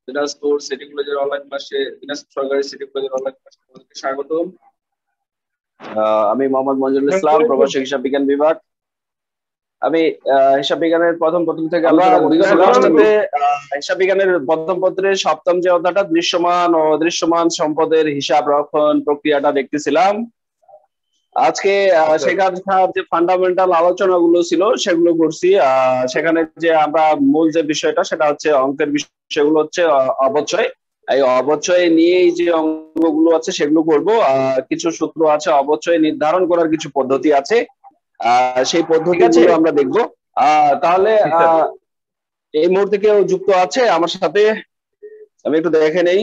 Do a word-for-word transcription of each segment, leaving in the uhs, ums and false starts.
Dinajpur city কলেজের online ক্লাসে, দিনাজপুর সরকারি সিটি কলেজের অনলাইন ক্লাসে তোমাদেরকে স্বাগতম। আহ, আমি মোহাম্মদ মঞ্জুরুল ইসলাম, প্রভাষক হিসাব বিজ্ঞান বিভাগ। আমি আহ, হিসাব বিজ্ঞানের প্রথম প্রথম থেকে আমরা আলোচনা বিগত করতেছিলাম, ক্লাসটাতে তাতে আহ, হিসাব বিজ্ঞানের প্রথম পত্রের সপ্তম যে অধ্যায়টা দৃশ্যমান ও অদৃশ্যমান সম্পদের হিসাব রক্ষণ প্রক্রিয়াটা দেখতেছিলাম। আজকে আহ, সেখানকার যে ফান্ডামেন্টাল আলোচনাগুলো ছিল সেগুলো করছি। আহ, সেখানে যে আমরা মূল যে বিষয়টা সেটা হচ্ছে অঙ্কের বিষয়গুলো হচ্ছে আহ, অবচয়। এই অবচয় নিয়েই যে অঙ্কগুলো আছে সেগুলো করব। আহ, কিছু সূত্র আছে, অবচয় নির্ধারণ করার কিছু পদ্ধতি আছে, আহ, সেই পদ্ধতিগুলো আমরা দেখব। আহ, তাহলে আহ, এই মুহূর্তে কেউ যুক্ত আছে আমার সাথে? আমি একটু দেখে নেই।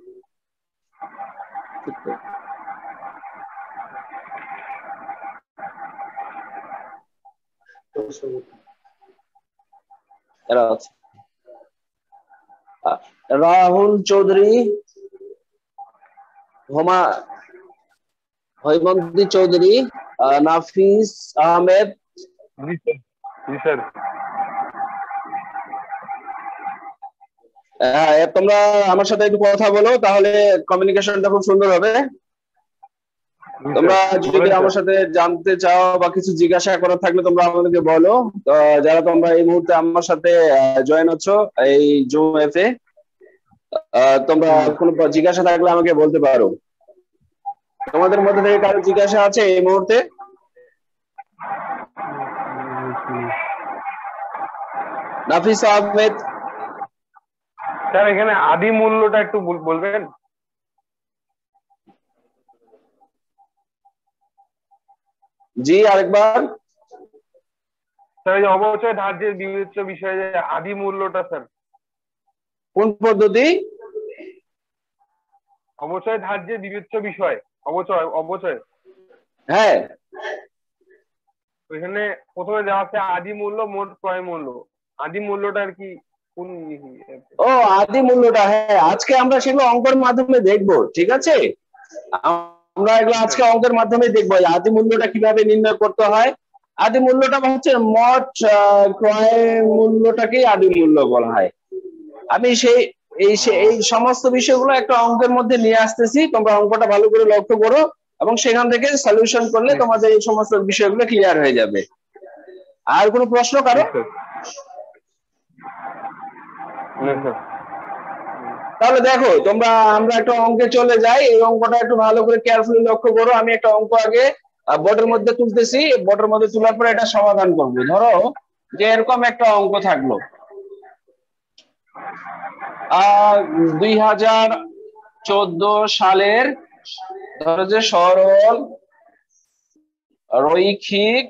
এরা আছে আহ, রাহুল চৌধুরী, হোমা হৈমন্তী চৌধুরী, আহ, নাফিস আহমেদ। হ্যাঁ, তোমরা আমার সাথে একটু কথা বলো, তাহলে কমিউনিকেশনটা খুব সুন্দর হবে। তোমরা যদি আমার সাথে জানতে চাও বা কিছু জিজ্ঞাসা করার থাকলে তোমরা আমাদেরকে বলো। তো যারা তোমরা এই মুহূর্তে আমার সাথে জয়েন হচ্ছ এই জুম অ্যাপে, তোমরা কোনো জিজ্ঞাসা থাকলে আমাকে বলতে পারো। তোমাদের মধ্যে থেকে কারো জিজ্ঞাসা আছে এই মুহূর্তে? নাফিস আহমেদ। স্যার এখানে আদি মূল্যটা একটু বলবেন? জি, আরেকবার। স্যার এই অবচয় ধার্যের বিবেচ্য বিষয়ে যে আদি মূল্যটা স্যার কোন পদ্ধতি? অবচয় ধার্যের বিবেচ্য বিষয়, অবচয় অবচয় হ্যাঁ, ওইখানে প্রথমে দেওয়া আছে আদি মূল্য, মোট ক্রয় মূল্য। আদি মূল্যটা আর কি কোন? ও আদি মূল্যটা, হ্যাঁ আজকে আমরা সেগুলো অঙ্কের মাধ্যমে দেখবো, ঠিক আছে? আমরা এগুলো আজকে অঙ্কের মাধ্যমে দেখবো আদি মূল্যটা কিভাবে নির্ণয় করতে হয়। আদি মূল্যটা হচ্ছে মোট ক্রয় মূল্যটাকেই আদি মূল্য বলা হয়। আমি সেই এই এই সমস্ত বিষয়গুলো একটা অঙ্কের মধ্যে নিয়ে আসতেছি, তোমরা অঙ্কটা ভালো করে লক্ষ্য করো এবং সেখান থেকে সলিউশন করলে তোমাদের এই সমস্ত বিষয়গুলো ক্লিয়ার হয়ে যাবে। আর কোনো প্রশ্ন কারো? তাহলে দেখো তোমরা, আমরা একটা অঙ্কে চলে যাই। এই অঙ্কটা একটু ভালো করে কেয়ারফুলি লক্ষ্য করো। আমি একটা অঙ্ক আগে বোর্ডের মধ্যে তুলতেছি, বোর্ডের মধ্যে তোলার পরে এটা সমাধান করবো। ধরো যে এরকম একটা অঙ্ক থাকলো, আহ দুই হাজার চোদ্দ সালের ধরো যে সরল রৈখিক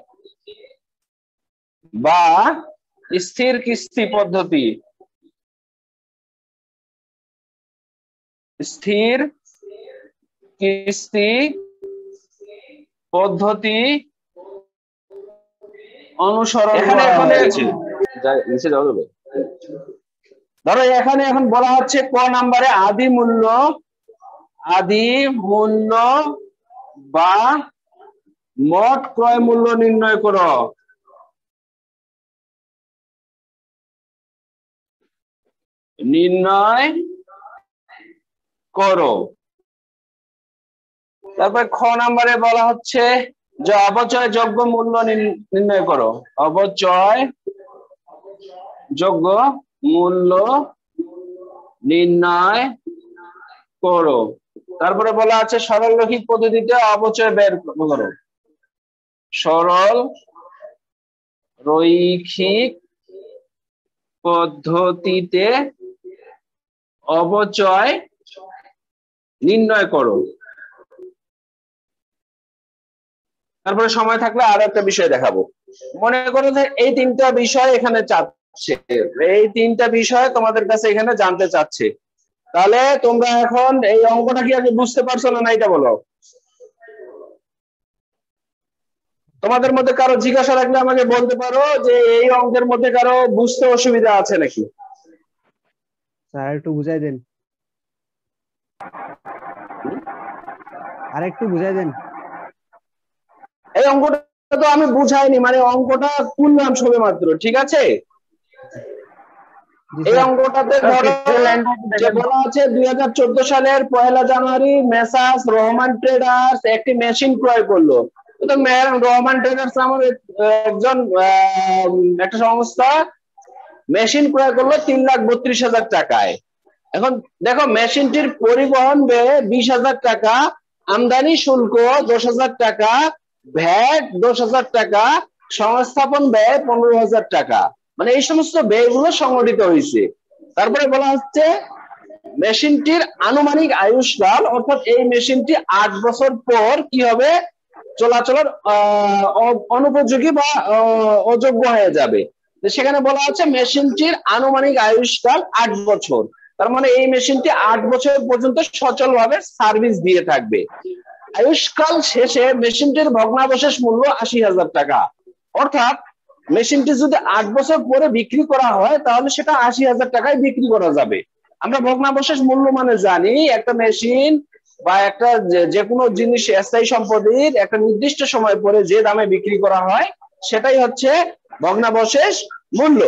বা স্থির কিস্তি পদ্ধতি, স্থির কিস্তি পদ্ধতি অনুসরণ করা হয়েছে। ধরো এখানে এখন বলা হচ্ছে ক নাম্বারে আদি মূল্য, আদি মূল্য বা মোট ক্রয় মূল্য নির্ণয় করো। নির্ণয় করো। তারপর খ নাম্বারে বলা হচ্ছে যে অবচয় যোগ্য মূল্য নির্ণয় করো। অবচয় যোগ্য মূল্য নির্ণয় করো। তারপরে বলা আছে সরল রৈখিক পদ্ধতিতে অবচয় বের করো। সরল রৈখিক পদ্ধতিতে অবচয় নির্ণয় করো। তারপরে সময় থাকলে আরো একটা বিষয় দেখাবো। মনে করো যে এই তিনটা বিষয় এখানে চাচ্ছে, এই তিনটা বিষয় তোমাদের কাছে এখানে জানতে চাচ্ছে। তাহলে তোমরা এখন এই অঙ্কটা কি আগে বুঝতে পারছো না, এটা বলো। তোমাদের মধ্যে কারো জিজ্ঞাসা রাখলে আমাকে বলতে পারো যে এই অঙ্কের মধ্যে কারো বুঝতে অসুবিধা আছে নাকি? স্যার একটু বুঝাই দেন, আর একটু বুঝাই দেন। এই অঙ্কটা তো আমি বুঝাইনি, মানে অঙ্কটা করলাম সবে মাত্র, ঠিক আছে? জি এই স্যার। অঙ্কটাতে ধরো যে বলা আছে দুই হাজার চোদ্দ সালের পয়লা জানুয়ারি মেসার্স রহমান ট্রেডার্স একটি মেশিন ক্রয় করলো। তো মে- রহমান ট্রেডার্স নামের একজন আহ, একটা সংস্থা মেশিন ক্রয় করলো তিন লাখ বত্রিশ হাজার টাকায়। এখন দেখো মেশিনটির পরিবহন ব্যয় বিশ হাজার টাকা, আমদানি শুল্ক দশ হাজার টাকা, ভ্যাট দশ হাজার টাকা, সংস্থাপন ব্যয় পনেরো হাজার টাকা, মানে এই সমস্ত ব্যয়গুলো সংগঠিত হয়েছে। তারপরে বলা হচ্ছে মেশিনটির আনুমানিক আয়ুষ্কাল, অর্থাৎ এই মেশিনটি আট বছর পর কি হবে, চলাচলের আহ, অ- অনুপযোগী বা আহ, অযোগ্য হয়ে যাবে। তো সেখানে বলা হচ্ছে মেশিনটির আনুমানিক আয়ুষ্কাল আট বছর, তার মানে এই মেশিনটি আট বছর পর্যন্ত সচলভাবে সার্ভিস দিয়ে থাকবে। আয়ুষ্কাল শেষে মেশিনটির ভগ্নাবশেষ মূল্য আশি হাজার টাকা, অর্থাৎ মেশিনটি যদি আট বছর পরে বিক্রি করা হয় তাহলে সেটা আশি হাজার টাকায় বিক্রি করা যাবে। আমরা ভগ্নাবশেষ মূল্য মানে জানি একটা মেশিন বা একটা যে- যে কোনো জিনিস স্থায়ী সম্পত্তির একটা নির্দিষ্ট সময় পরে যে দামে বিক্রি করা হয় সেটাই হচ্ছে ভগ্নাবশেষ মূল্য।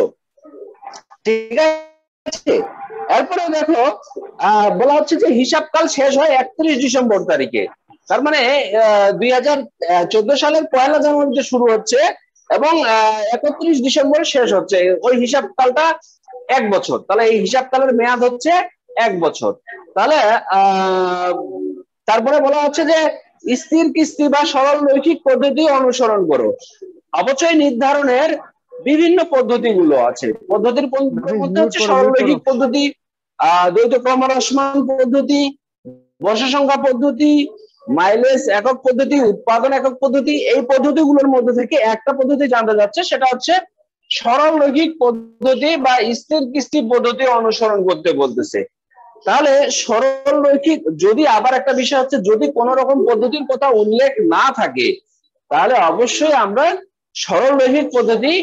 ঠিক আছে, এরপরে দেখো আহ বলা হচ্ছে যে হিসাবকাল শেষ হয় একত্রিশ ডিসেম্বর তারিখে, তার মানে দুই হাজার চোদ্দ সালের পয়লা জানুয়ারিতে শুরু হচ্ছে এবং একত্রিশ ডিসেম্বর শেষ হচ্ছে। ওই হিসাবকালটা এক বছর, তাহলে এই হিসাবকালের মেয়াদ হচ্ছে এক বছর। তাহলে আহ তারপরে বলা হচ্ছে যে স্থির কিস্তি বা সরল রৈখিক পদ্ধতি অনুসরণ করো। অবচয় নির্ধারণের বিভিন্ন পদ্ধতিগুলো আছে, পদ্ধতির মধ্যে মিউট হচ্ছে করো সরল মিউট করো। রৈখিক পদ্ধতি, আহ দ্বৈত ক্রমহ্রাসমান পদ্ধতি, বর্ষ সংখ্যা পদ্ধতি, মাইলেজ একক পদ্ধতি, উৎপাদন একক পদ্ধতি। এই পদ্ধতিগুলোর মধ্যে থেকে একটা পদ্ধতি জানতে যাচ্ছে, সেটা হচ্ছে সরল রৈখিক পদ্ধতি বা স্থির কিস্তি পদ্ধতি অনুসরণ করতে বলতেছে। তাহলে সরল রৈখিক, যদি আবার একটা বিষয় হচ্ছে যদি কোন রকম পদ্ধতির কথা উল্লেখ না থাকে তাহলে অবশ্যই আমরা সরল রৈখিক পদ্ধতি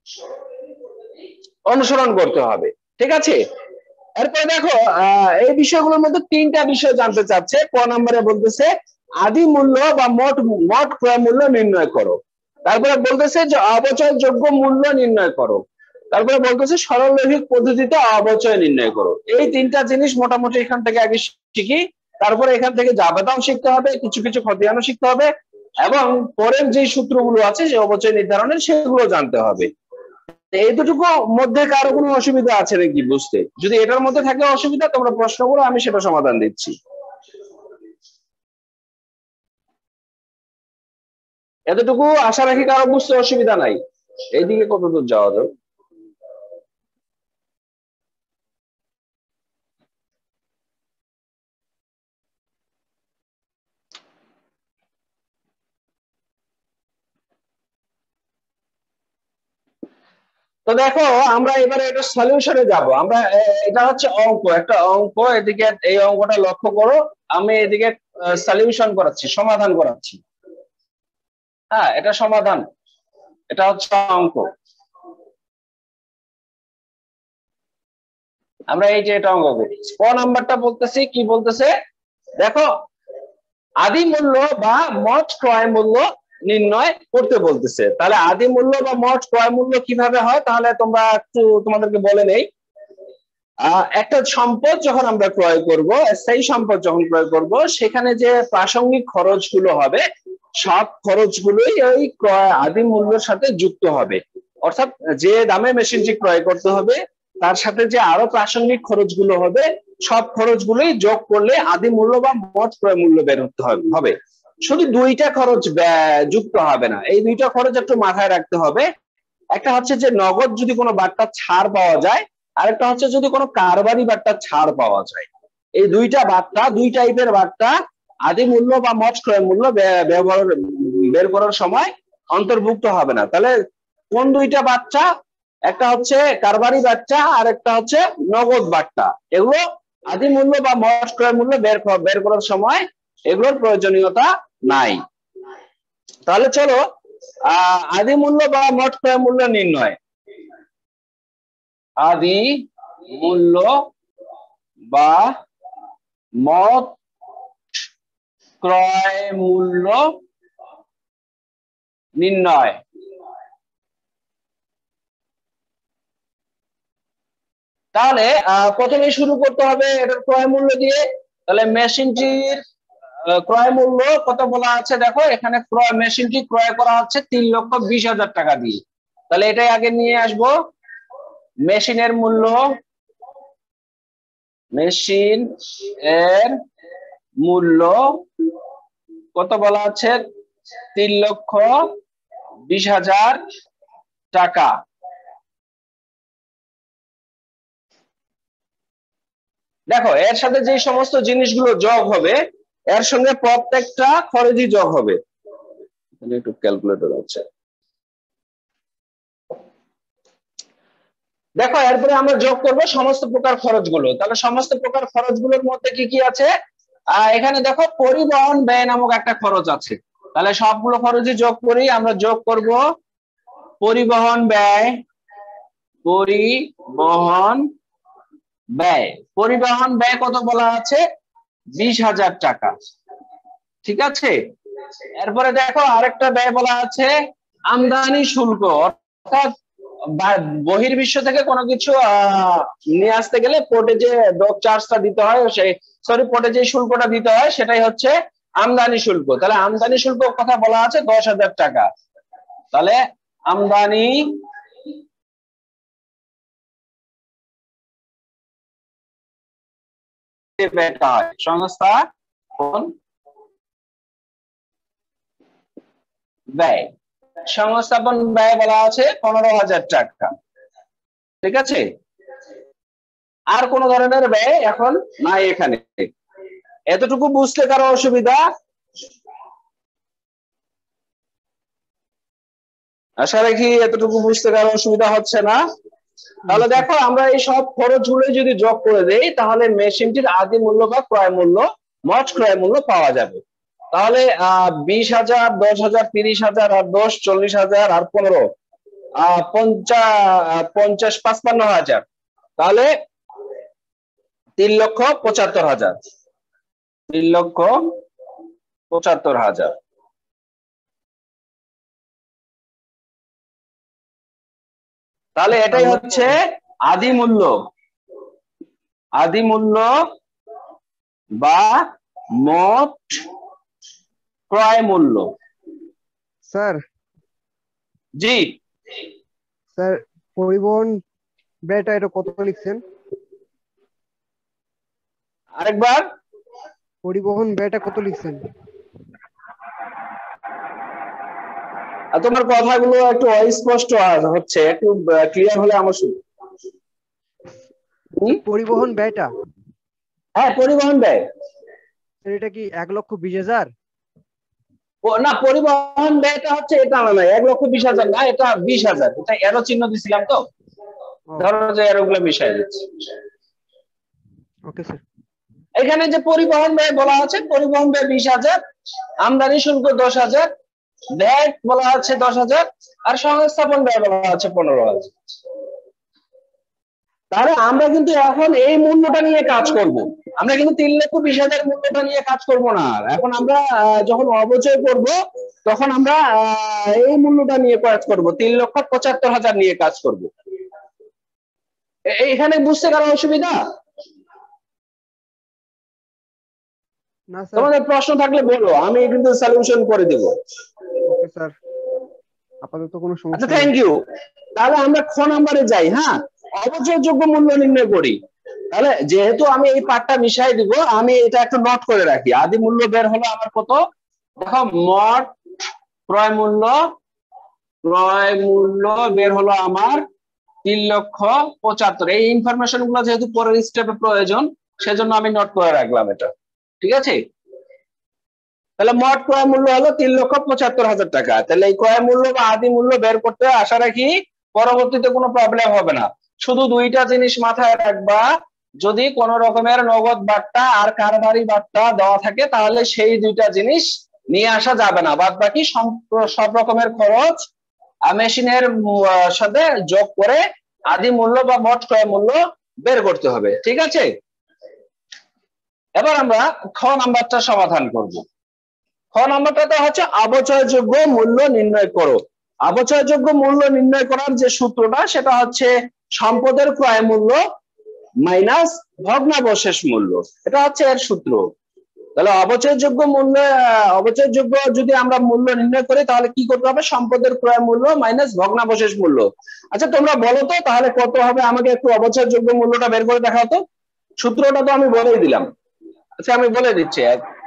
অনুসরণ করতে হবে। ঠিক আছে, এরপরে দেখো আহ এই বিষয়গুলোর মধ্যে তিনটা বিষয় জানতে চাচ্ছে। ক নম্বরে বলতেছে আদি মূল্য বা মোট মোট ক্রয় মূল্য নির্ণয় করো। তারপরে বলতেছে যে অবচয়যোগ্য মূল্য নির্ণয় করো। তারপরে বলতেছে সরল রৈখিক পদ্ধতিতে অবচয় নির্ণয় করো। এই তিনটা জিনিস মোটামুটি এখান থেকে আগে শিখি, তারপরে এখান থেকে জাবেদাও শিখতে হবে, কিছু কিছু খতিয়ানও শিখতে হবে, এবং পরের যে সূত্রগুলো আছে যে অবচয় নির্ধারণের সেগুলো জানতে হবে। এই দুটুকু মধ্যে কারো কোনো অসুবিধা আছে নাকি বুঝতে? যদি এটার মধ্যে থাকে অসুবিধা তোমরা প্রশ্ন করো, আমি সেটা সমাধান দিচ্ছি। এতটুকু আশা রাখি কারো বুঝতে অসুবিধা নাই। এইদিকে কতদূর যাওয়া যাবে? তো দেখো আমরা এবারে এটা সলিউশনে যাব। আমরা এটা হচ্ছে অঙ্ক, একটা অঙ্ক, এদিকে এই অঙ্কটা লক্ষ্য করো, আমি এদিকে সলিউশন করাচ্ছি, সমাধান করাচ্ছি। হ্যাঁ এটা সমাধান, এটা হচ্ছে অঙ্ক। আমরা এই যে এটা অঙ্ক করছি, ক নাম্বারটা বলতেছি কি বলতেছে দেখো, আদি মূল্য বা মোট ক্রয় মূল্য নির্ণয় করতে বলতেছে। তাহলে আদি মূল্য বা মোট ক্রয় মূল্য কিভাবে হয় তাহলে তোমরা একটু তোমাদেরকে বলে নেই। একটা সম্পদ যখন আমরা ক্রয় করব, স্থায়ী সম্পদ যখন ক্রয় করব, সেখানে যে প্রাসঙ্গিক খরচগুলো হবে সব খরচগুলোই ওই ক্রয় আদি মূল্যের সাথে যুক্ত হবে। অর্থাৎ যে দামে মেশিনটি ক্রয় করতে হবে তার সাথে যে আরো প্রাসঙ্গিক খরচগুলো হবে সব খরচগুলোই যোগ করলে আদি মূল্য বা মোট ক্রয় মূল্য বের হতে হবে। শুধু দুইটা খরচ যুক্ত হবে না, এই দুইটা খরচ একটু মাথায় রাখতে হবে। একটা হচ্ছে যে নগদ যদি কোনো বার্তা ছাড় পাওয়া যায়, আরেকটা হচ্ছে যদি কোনো কারবারি বার্তা ছাড় পাওয়া যায়। এই দুইটা বার্তা, দুই টাইপের বার্তা আদি মূল্য বা মোট ক্রয় মূল্য ব্যবহার বের করার সময় অন্তর্ভুক্ত হবে না। তাহলে কোন দুইটা বার্তা? একটা হচ্ছে কারবারি বার্তা আর একটা হচ্ছে নগদ বার্তা। এগুলো আদি মূল্য বা মোট ক্রয় মূল্য বের বের করার সময় এগুলোর প্রয়োজনীয়তা নাই। তাহলে চলো আহ আদি মূল্য বা মোট ক্রয় মূল্য নির্ণয়। আদি মূল্য বা মোট ক্রয় মূল্য নির্ণয়। তাহলে প্রথমে শুরু করতে হবে এটার ক্রয় মূল্য দিয়ে। তাহলে মেশিনটির ক্রয় মূল্য কত বলা আছে দেখো, এখানে ক্রয় মেশিনটি ক্রয় করা হচ্ছে তিন লক্ষ বিশ হাজার টাকা দিয়ে। তাহলে এটাই আগে নিয়ে আসবো। মেশিনের মূল্য, মেশিন এর মূল্য কত বলা আছে, তিন লক্ষ বিশ হাজার টাকা। দেখো এর সাথে যে সমস্ত জিনিসগুলো যোগ হবে এর সঙ্গে প্রত্যেকটা খরচই যোগ হবে। একটু ক্যালকুলেটর আছে, দেখো এরপরে আমরা যোগ করব সমস্ত প্রকার খরচগুলো। তাহলে সমস্ত প্রকার খরচগুলোর মধ্যে কি কি আছে, আহ এখানে দেখো পরিবহন ব্যয় নামক একটা খরচ আছে। তাহলে সবগুলো খরচই যোগ করি। আমরা যোগ করব পরিবহন ব্যয়, পরিবহন ব্যয় পরিবহন ব্যয় কত বলা আছে, বিশ হাজার টাকা। ঠিক আছে, এরপরে দেখো আরেকটা ব্যয় বলা আছে আমদানি শুল্ক, অর্থাৎ বহির্বিশ্ব থেকে কোনো কিছু আহ নিয়ে আসতে গেলে পোর্টে যে ডক চার্জটা দিতে হয়, সেই সরি পোর্টে যে শুল্কটা দিতে হয় সেটাই হচ্ছে আমদানি শুল্ক। তাহলে আমদানি শুল্ক কথা বলা আছে দশ হাজার টাকা। তাহলে আমদানি ব্যয়টা হয় সংস্থাপন ব্যয়, সংস্থাপন ব্যয় বলা আছে পনেরো হাজার টাকা। ঠিক আছে, আর কোন ধরনের ব্যয় এখন নাই এখানে। এতটুকু বুঝতে কারো অসুবিধা? আশা রাখি এতটুকু বুঝতে কারো অসুবিধা হচ্ছে না। তাহলে দেখো আমরা এই সব খরচগুলো যদি যোগ করে দেই তাহলে মেশিনটির আদি মূল্য বা ক্রয় মূল্য, মোট ক্রয় মূল্য পাওয়া যাবে। তাহলে আহ বিশ হাজার, দশ হাজার, তিরিশ হাজার, আর দশ চল্লিশ হাজার, আর পনেরো আহ পঞ্চাশ পঞ্চাশ পাঁচপান্ন হাজার, তাহলে তিন লক্ষ পঁচাত্তর হাজার তিন লক্ষ পঁচাত্তর হাজার। তাহলে এটাই হচ্ছে আদি মূল্য, আদি মূল্য বা মোট ক্রয় মূল্য। স্যার জি স্যার, পরিবহন ব্যয়টা এটা কত লিখছেন? আরেকবার, পরিবহন ব্যয়টা কত লিখছেন? তোমার কথাগুলো একটু অস্পষ্ট হচ্ছে, একটু ক্লিয়ার হলে আমার শুনি। পরিবহন ব্যয়টা, হ্যাঁ পরিবহন ব্যয় এটা কি এক লক্ষ বিশ হাজার? না, পরিবহন ব্যয়টা হচ্ছে এটা না, এক লক্ষ বিশ হাজার না, এটা বিশ হাজার। এটা এরো চিহ্ন দিছিলাম তো, ধরো যে এরোগুলো মিশাই দিচ্ছি। Okay sir. এখানে যে পরিবহন ব্যয় বলা আছে, পরিবহন ব্যয় বিশ হাজার, আমদানি শুল্ক দশ হাজার, ভ্যাট বলা আছে দশ হাজার, আর সংস্থাপন ব্যয় বলা আছে পনেরো হাজার। তাহলে আমরা কিন্তু এখন এই মূল্যটা নিয়ে কাজ করব। আমরা কিন্তু তিন লক্ষ বিশ হাজার মূল্যটা নিয়ে কাজ করব না। এখন আমরা যখন অবচয় করব তখন আমরা এই মূল্যটা নিয়ে কাজ করব, তিন লক্ষ পঁচাত্তর হাজার নিয়ে কাজ করব। এখানে বুঝতে কারো অসুবিধা? না স্যার। তোমাদের প্রশ্ন থাকলে বলো, আমি কিন্তু সলিউশন করে দেব। ওকে স্যার, আপাতত কোনো সমস্যা নেই। আচ্ছা থ্যাংক ইউ। তাহলে আমরা খ নম্বরে যাই। হ্যাঁ, অবচয়যোগ্য মূল্য নির্ণয় করি। তাহলে যেহেতু আমি এই পার্টটা মিশাই দিব, আমি এটা একটু নোট করে রাখি। আদি মূল্য বের হলো আমার কত, দেখো মোট ক্রয় মূল্য, ক্রয় মূল্য বের হলো আমার তিন লক্ষ পঁচাত্তর। এই ইনফরমেশন গুলো যেহেতু পরের স্টেপে প্রয়োজন সেজন্য আমি নোট করে রাখলাম এটা। ঠিক আছে, তাহলে মোট ক্রয় মূল্য হলো তিন লক্ষ পঁচাত্তর হাজার টাকা। তাহলে এই ক্রয় মূল্য বা আদি মূল্য বের করতে আশা রাখি পরবর্তীতে কোনো প্রবলেম হবে না। শুধু দুইটা জিনিস মাথায় রাখবা, যদি কোন রকমের নগদ বার্তা আর কারবারি বার্তা দেওয়া থাকে তাহলে সেই দুইটা জিনিস নিয়ে আসা যাবে না। বাদ বাকি সব রকমের খরচ মেশিনের সাথে যোগ করে আদি মূল্য বা মোট ক্রয় মূল্য বের করতে হবে। ঠিক আছে, এবার আমরা খ নাম্বারটা সমাধান করব। খ নাম্বারটা হচ্ছে অবচয়যোগ্য মূল্য নির্ণয় করো। অবচয়যোগ্য মূল্য নির্ণয় করার যে সূত্রটা সেটা হচ্ছে সম্পদের ক্রয় মূল্য মাইনাস ভগ্নাবশেষ মূল্য, এটা হচ্ছে এর সূত্র। তাহলে অবচয়যোগ্য মূল্য অবচয়যোগ্য যদি আমরা মূল্য নির্ণয় করি তাহলে কি করতে হবে? সম্পদের ক্রয় মূল্য মাইনাস ভগ্নাবশেষ মূল্য। আচ্ছা তোমরা বলো তো তাহলে কত হবে? আমাকে একটু অবচয়যোগ্য মূল্যটা বের করে দেখাও তো। সূত্রটা তো আমি বলেই দিলাম। আচ্ছা আমি বলে দিচ্ছি।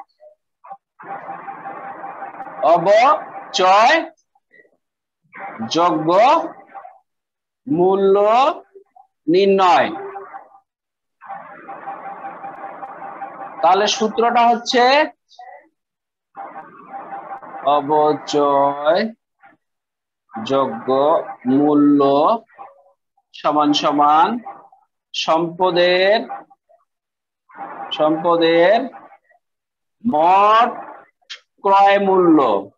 অবচয় যোগ্য মূল্য নির্ণয়, তাহলে সূত্রটা হচ্ছে অবচয় যোগ্য মূল্য সমান সমান সম্পদের সম্পদের মোট ক্রয় মূল্য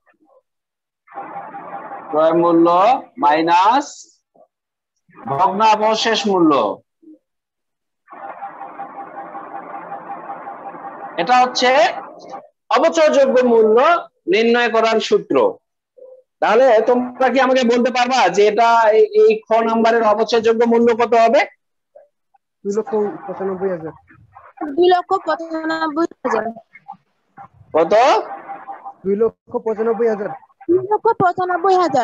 ক্রয় মূল্য মাইনাস ভগ্নাবশেষ মূল্য। এটা হচ্ছে অবচয়যোগ্য মূল্য নির্ণয় করার সূত্র। তাহলে তোমরা কি আমাকে বলতে পারবা যে এটা এই খ নাম্বারের অবচয়যোগ্য মূল্য কত হবে? দুই লক্ষ পঁচানব্বই হাজার। দুই লক্ষ পঁচানব্বই হাজার। কত? দুই লক্ষ পঁচানব্বই হাজার। দুই লক্ষ পঁচানব্বই হাজার।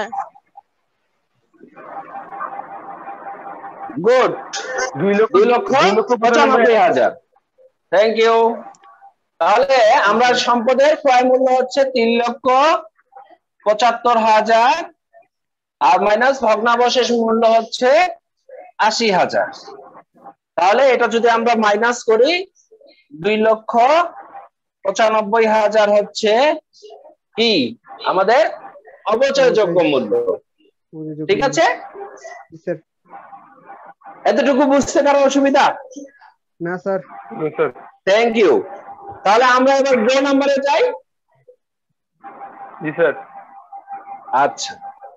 গুড, দুই লক্ষ দুই লক্ষ পঁচানব্বই হাজার। Thank you. তাহলে আমরা সম্পদের ক্রয় মূল্য হচ্ছে তিন লক্ষ পঁচাত্তর হাজার আর মাইনাস ভগ্নাবশেষ মূল্য হচ্ছে আশি হাজার। তাহলে এটা যদি আমরা মাইনাস করি দুই লক্ষ পঁচানব্বই হাজার হচ্ছে কি আমাদের অবচয়যোগ্য মূল্য। ঠিক আছে, এতটুকু বুঝতে কারো অসুবিধা? না স্যার। Thank you. তাহলে আমরা এবার গ নাম্বারে যাই। জি স্যার। আচ্ছা,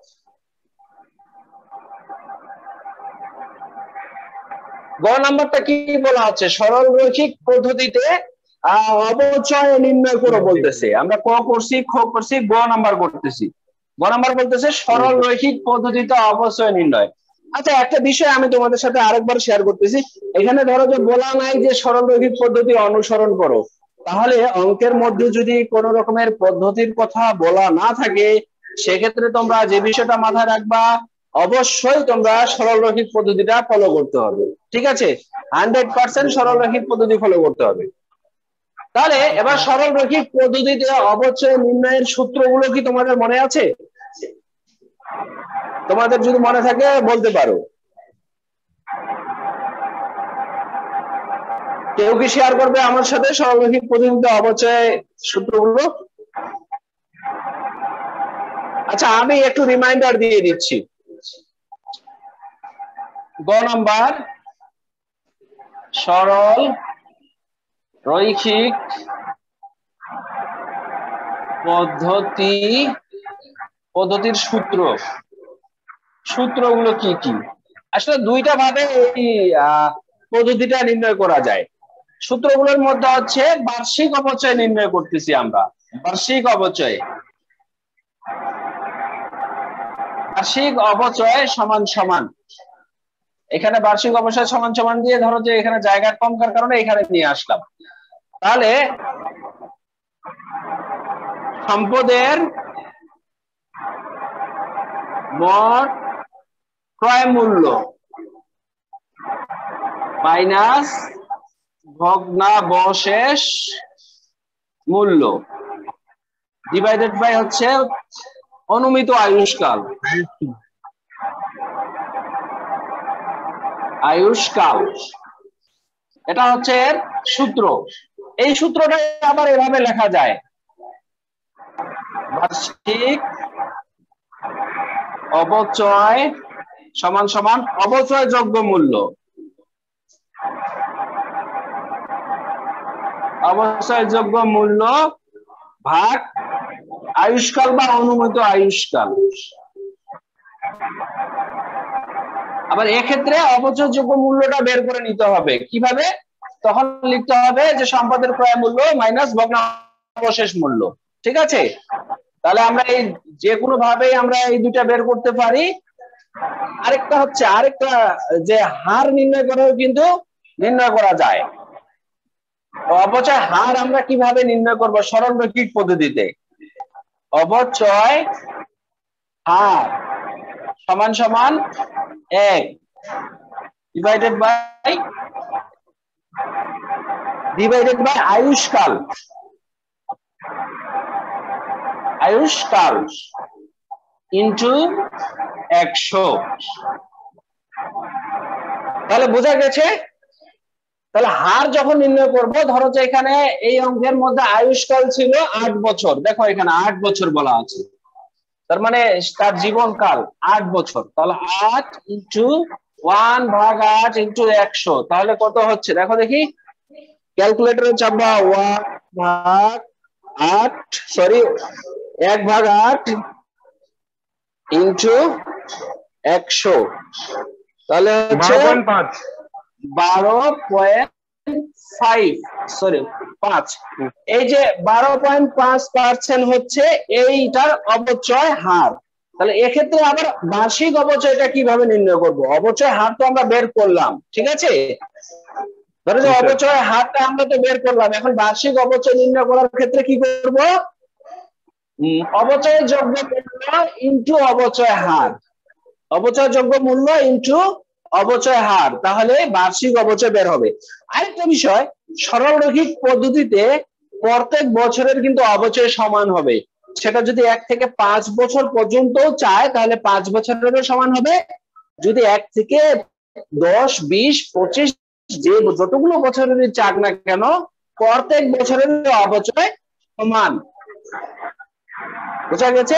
গ নাম্বারটা কি বলা হচ্ছে? সরল রৈখিক পদ্ধতিতে অবচয় নির্ণয় করো বলতেছে। আমরা ক করছি, খ করছি, গ নাম্বার করতেছি। গ নাম্বার বলতেছে সরল রৈখিক পদ্ধতিতে অবচয় নির্ণয়। আচ্ছা একটা বিষয় আমি তোমাদের সাথে আরেকবার শেয়ার করতেছি। এখানে ধরো যে বলা নাই যে সরল রৈখিক পদ্ধতি অনুসরণ করো, তাহলে অঙ্কের মধ্যে যদি কোন রকমের পদ্ধতির কথা বলা না থাকে সেক্ষেত্রে তোমরা যে বিষয়টা মাথায় রাখবা, অবশ্যই তোমরা সরল রৈখিক পদ্ধতিটা ফলো করতে হবে। ঠিক আছে, হান্ড্রেড পার্সেন্ট সরল রৈখিক পদ্ধতি ফলো করতে হবে। তাহলে এবার সরল রৈখিক পদ্ধতিতে অবচয় নির্ণয়ের সূত্রগুলো কি তোমাদের মনে আছে? তোমাদের যদি মনে থাকে বলতে পারো। কেউ কি শেয়ার করবে আমার সাথে সরল রৈখিক পদ্ধতিতে অবচয় সূত্রগুলো? আচ্ছা আমি একটু রিমাইন্ডার দিয়ে দিচ্ছি। গ নাম্বার সরল রৈখিক পদ্ধতি পদ্ধতির সূত্র সূত্রগুলো কি কি? আসলে দুইটা ভাবে এই পদ্ধতিটা নির্ণয় করা যায়। সূত্রগুলোর মধ্যে হচ্ছে বার্ষিক অবচয় নির্ণয় করতেছি আমরা। বার্ষিক অবচয় বার্ষিক অবচয় সমান সমান এখানে বার্ষিক অবচয় সমান সমান দিয়ে ধরো যে এখানে জায়গা কমকার কারণে এখানে নিয়ে আসলাম। তাহলে সম্পদের মোট ক্রয় মূল্য মাইনাস ভগ্নাবশেষ মূল্য ডিভাইডেড বাই হচ্ছে অনুমিত আয়ুষ্কাল। আয়ুষ্কাল এটা হচ্ছে সূত্র। এই সূত্রটা আবার এভাবে লেখা যায়, বার্ষিক অবচয় সমান সমান অবচয়যোগ্য মূল্য অবচয়যোগ্য মূল্য ভাগ আয়ুষ্কাল বা অনুমিত আয়ুষ্কাল। আবার এক্ষেত্রে অবচয়যোগ্য মূল্যটা বের করে নিতে হবে কিভাবে? তখন লিখতে হবে যে সম্পদের ক্রয় মূল্য মাইনাস ভগ্নাবশেষ মূল্য। ঠিক আছে, তাহলে আমরা এই যে কোনো ভাবে আমরা এই দুটা বের করতে পারি। আরেকটা হচ্ছে আরেকটা যে হার নির্ণয় করাও কিন্তু নির্ণয় করা যায়। অবচয় হার আমরা কিভাবে নির্ণয় করব? সরলরৈখিক পদ্ধতিতে। অবচয় হার সমান সমান এক ডিভাইডেড বাই ডিভাইডেড বাই আয়ুষ্কাল, আয়ুষ্কাল ইন্টু একশো। তাহলে বোঝা গেছে? তাহলে হার যখন নির্ণয় করব, ধরো যে এখানে এই অঙ্কের মধ্যে আয়ুষ্কাল ছিল আট বছর, দেখো এখানে আট বছর বলা আছে, তার মানে তার জীবনকাল আট বছর। তাহলে আট ইন্টু ওয়ান ভাগ আট ইন্টু একশো, তাহলে কত হচ্ছে দেখো দেখি, ক্যালকুলেটরে চাপবা, ওয়ান ভাগ আট সরি এক ভাগ আট ইন্টু একশো, তাহলে হচ্ছে বারো পয়েন্ট ফাইভ সরি পাঁচ। এই যে বারো পয়েন্ট পাঁচ পার্সেন্ট হচ্ছে এইটার অবচয় হার। তাহলে এক্ষেত্রে আবার বার্ষিক অবচয়টা কিভাবে নির্ণয় করব? অবচয় হার তো আমরা বের করলাম, ঠিক আছে? ধরো যে অবচয় হারটা আমরা তো বের করলাম, এখন বার্ষিক অবচয় নির্ণয় করার ক্ষেত্রে কি করব? অবচয় যোগ্য মূল্য ইনটু অবচয় হার, অবচয় যোগ্য মূল্য ইনটু অবচয় হার, তাহলে বার্ষিক অবচয় বের হবে। আরেকটা বিষয়, সরলরৈখিক পদ্ধতিতে প্রত্যেক বছরের কিন্তু অবচয় সমান হবে। সেটা যদি এক থেকে পাঁচ বছর পর্যন্ত চায় তাহলে পাঁচ বছরেরও সমান হবে, যদি এক থেকে দশ বিশ পঁচিশ যে যতগুলো বছরের চাক না কেন প্রত্যেক বছরের অবচয় সমান। বোঝা গেছে?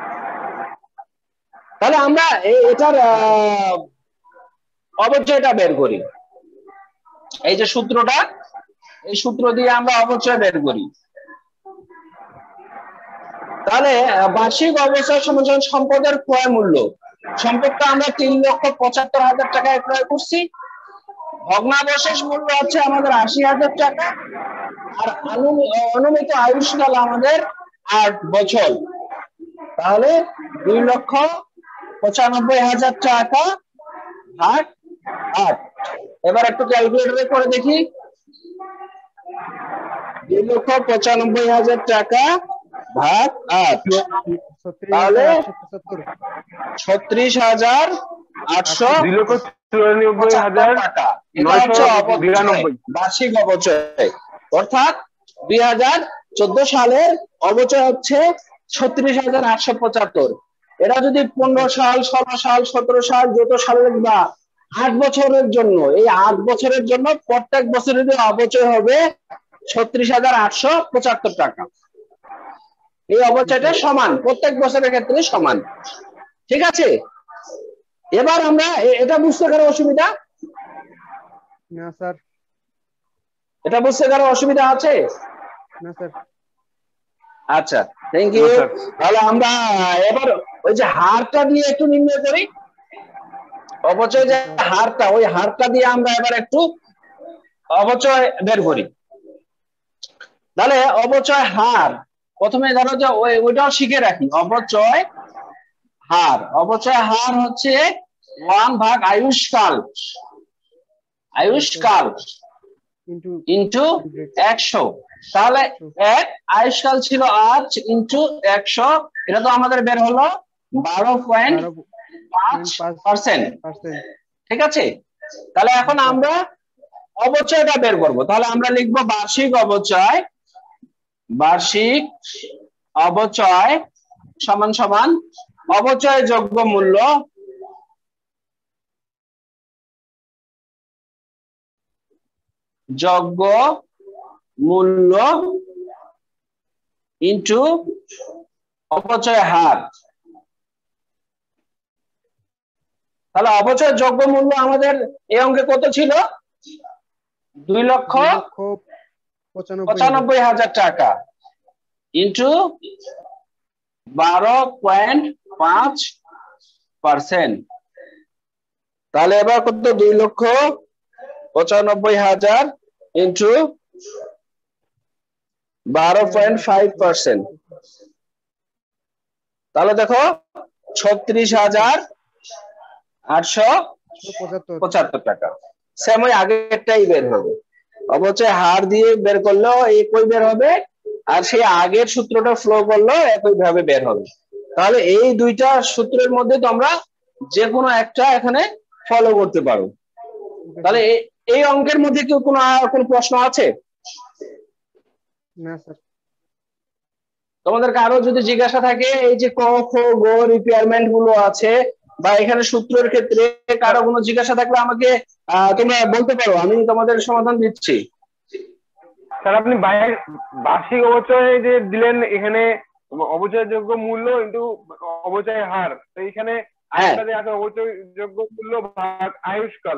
তাহলে আমরা এটার অবচয়টা বের করি। এই যে সূত্রটা, এই সূত্র দিয়ে আমরা অবচয় বের করি। তাহলে বার্ষিক অবচয় সমান সমান সম্পদের ক্রয় মূল্য। সম্পদটা আমরা তিন লক্ষ পঁচাত্তর হাজার টাকায় ক্রয় করছি, ভগ্নাবশেষ মূল্য হচ্ছে আমাদের আশি হাজার টাকা, আর অনুমিত আয়ুষ্কাল আমাদের আট বছর। তাহলে দুই লক্ষ পঁচানব্বই হাজার টাকা ভাগ আট। এবার একটু ক্যালকুলেটরে করে দেখি, দুই লক্ষ পঁচানব্বই হাজার টাকা ভাগ আট, তাহলে ছত্রিশ হাজার আটশো চুরানব্বই হাজার টাকা। এটা হচ্ছে বার্ষিক অবচয়, অর্থাৎ দুই হাজার চোদ্দ সালের অবচয় হচ্ছে ছত্রিশ হাজার আটশো পঁচাত্তর। এটা যদি পনেরো সাল ষোলো সাল সতেরো সাল যত সালের বা আট বছরের জন্য, এই আট বছরের জন্য প্রত্যেক বছরের অবচয় হবে ছত্রিশ হাজার আটশো পঁচাত্তর টাকা। এই অবচয়টা সমান, প্রত্যেক বছরের ক্ষেত্রে সমান, ঠিক আছে? এবার আমরা এটা বুঝতে কারো অসুবিধা? না স্যার। এটা বুঝতে কারো অসুবিধা আছে? না স্যার। আচ্ছা, থ্যাংক ইউ। তাহলে আমরা এবার ওই যে হারটা দিয়ে একটু নির্ণয় করি, অবচয় যে হারটা, ওই হারটা দিয়ে আমরা এবার একটু অবচয় বের করি। তাহলে অবচয় হার প্রথমে ধরো যে ওই ওইটাও শিখে রাখি, অবচয় হার। অবচয় হার হচ্ছে ওয়ান ভাগ আয়ুষ্কাল, আয়ুষ্কাল ইন্টু একশো। তাহলে এক আয়ুষ্কাল ছিল আট ইন্টু একশো, এটা তো আমাদের বের হলো বারো পয়েন্ট পাঁচ পার্সেন্ট, ঠিক আছে? তাহলে এখন আমরা অবচয়টা বের করবো। তাহলে আমরা লিখবো বার্ষিক অবচয়, বার্ষিক অবচয় সমান সমান অবচয় যোগ্য মূল্য যোগ্য মূল্য ইন্টু অপচয় হার। তাহলে অপচয় যোগ্য মূল্য আমাদের এই অঙ্কে কত ছিল? দুই লক্ষ পঁচানব্বই হাজার টাকা ইন্টু বারো পয়েন্ট পাঁচ পার্সেন্ট। তাহলে এবার কত? দুই লক্ষ পঁচানব্বই হাজার ইন্টু বারো পয়েন্ট ফাইভ পার্সেন্ট। তাহলে দেখো ছত্রিশ হাজার আটশো পঁচাত্তর টাকা। সেম ওই আগেরটাই বের হবে। অবচয় হার দিয়ে বের করলেও একই বের হবে, আর সেই আগের সূত্রটা ফ্লো করলেও একই ভাবে বের হবে। তাহলে এই দুইটা সূত্রের মধ্যে তোমরা যে কোনো একটা এখানে ফলো করতে পারো। তাহলে এই অঙ্কের মধ্যে কি কোনো কোনো প্রশ্ন আছে? না স্যার। তোমাদের কারো যদি জিজ্ঞাসা থাকে এই যে ক খ গ রিকোয়ারমেন্ট গুলো আছে বা এখানে সূত্রের ক্ষেত্রে কারো কোনো জিজ্ঞাসা থাকলে আমাকে তোমরা বলতে পারো, আমি তোমাদের সমাধান দিচ্ছি। স্যার আপনি বার্ষিক অবচয় যে দিলেন, এখানে অবচয়যোগ্য মূল্য কিন্তু অবচয় হার, তো এখানে অবচয়যোগ্য মূল্য ভাগ আয়ুষ্কাল।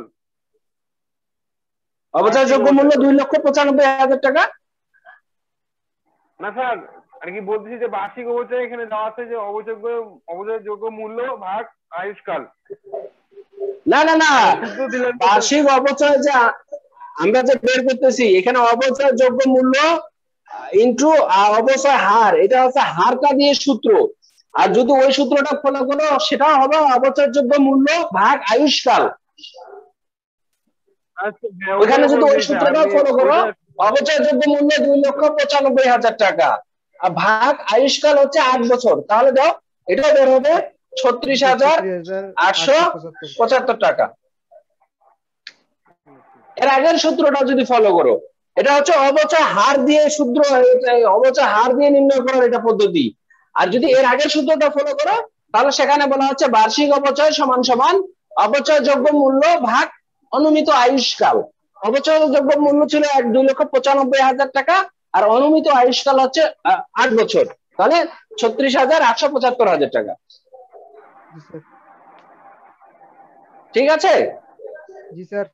অবচয়যোগ্য মূল্য দুই লক্ষ পঁচানব্বই হাজার টাকা। না স্যার, আর কি বলতেছি যে বার্ষিক অবচয় এখানে দেওয়া আছে যে অবচয়যোগ্য অবচয়যোগ্য মূল্য ভাগ আয়ুষ্কাল। না না না, বার্ষিক অবচয় যে আমরা যে বের করতেছি এখানে অবচয়যোগ্য মূল্য ইনটু অবচয় হার, এটা হচ্ছে হারটা দিয়ে সূত্র। আর যদি ওই সূত্রটা ফলো করো সেটা হবে অবচয়যোগ্য মূল্য ভাগ আয়ুষ্কাল। ওখানে যদি ওই সূত্রটা ফলো করো অবচয়যোগ্য মূল্য দুই লক্ষ পঁচানব্বই হাজার টাকা আর ভাগ আয়ুষ্কাল হচ্ছে আট বছর, তাহলে দাও এটা বের হবে ছত্রিশ হাজার আটশো পঁচাত্তর টাকা। এর আগের সূত্রটা যদি ফলো করো, এটা হচ্ছে অবচয় হার দিয়ে সূত্র, অবচয় হার দিয়ে নির্ণয় করার এটা পদ্ধতি। আর যদি এর আগের সূত্রটা ফলো করো তাহলে সেখানে বলা হচ্ছে বার্ষিক অবচয় সমান সমান অবচয়যোগ্য মূল্য ভাগ অনুমিত আয়ুষ্কাল। অবচয়যোগ্য মূল্য ছিল এক দুই লক্ষ পঁচানব্বই হাজার টাকা আর অনুমিত আয়ুষ্কাল হচ্ছে আট বছর, তাহলে ছত্রিশ হাজার আটশো পঁচাত্তর হাজার টাকা। ঠিক আছে? জি স্যার।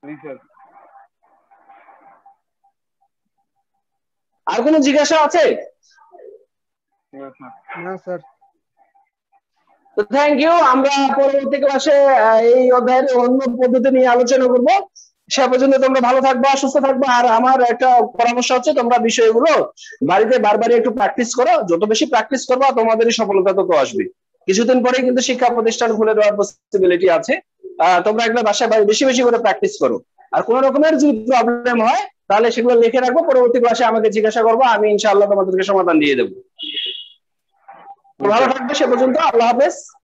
আর কোনো জিজ্ঞাসা আছে? না স্যার। তো থ্যাংক ইউ। আমরা পরবর্তী ক্লাসে এই অধ্যায়ের অন্য পদ্ধতি নিয়ে আলোচনা করব। সে পর্যন্ত তোমরা ভালো থাকবা, সুস্থ থাকবা। আর আমার একটা পরামর্শ হচ্ছে তোমরা বিষয়গুলো বাড়িতে বারবার একটু প্র্যাকটিস করো। যত বেশি প্র্যাকটিস করবা তোমাদেরই সফলতা তত আসবে। কিছুদিন পরেই কিন্তু শিক্ষা প্রতিষ্ঠান খুলে দেওয়ার পসিবিলিটি আছে। আহ তোমরা একটা বাসায় বেশি বেশি করে প্র্যাকটিস করো। আর কোন রকমের যদি প্রবলেম হয় তাহলে সেগুলো লিখে রাখবো, পরবর্তী ক্লাসে আমাকে জিজ্ঞাসা করবো, আমি ইনশাআল্লাহ তোমাদেরকে সমাধান দিয়ে দেবো। ভালো থাকবে সে পর্যন্ত। আল্লাহ হাফেজ।